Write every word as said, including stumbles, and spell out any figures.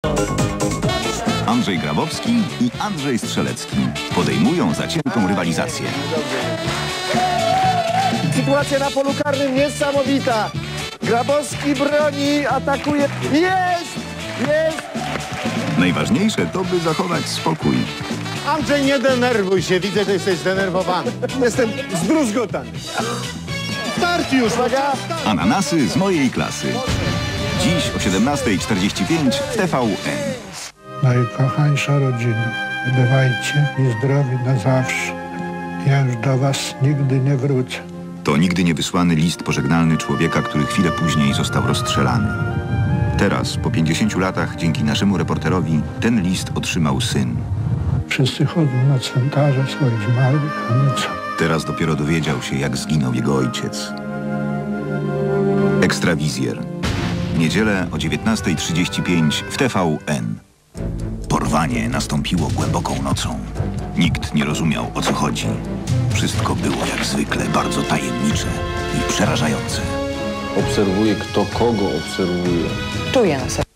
Andrzej Grabowski i Andrzej Strzelecki podejmują zaciętą rywalizację. Sytuacja na polu karnym niesamowita. Grabowski broni, atakuje. Jest! Jest! Najważniejsze to, by zachować spokój. Andrzej, nie denerwuj się. Widzę, że jesteś zdenerwowany. Jestem zdruzgotany. Start już, uwaga! Ananasy z mojej klasy. Dziś o siedemnasta czterdzieści pięć w T V N. Najkochańsza rodzina, bywajcie i zdrowi na zawsze. Ja już do was nigdy nie wrócę. To nigdy niewysłany list pożegnalny człowieka, który chwilę później został rozstrzelany. Teraz, po pięćdziesięciu latach, dzięki naszemu reporterowi, ten list otrzymał syn. Wszyscy chodzą na cmentarze swoich zmarłych, a my co? Teraz dopiero dowiedział się, jak zginął jego ojciec. Ekstrawizjer. W niedzielę o dziewiętnasta trzydzieści pięć w T V N. Porwanie nastąpiło głęboką nocą. Nikt nie rozumiał, o co chodzi. Wszystko było jak zwykle bardzo tajemnicze i przerażające. Obserwuję, kto kogo obserwuje. Czuję na sobie.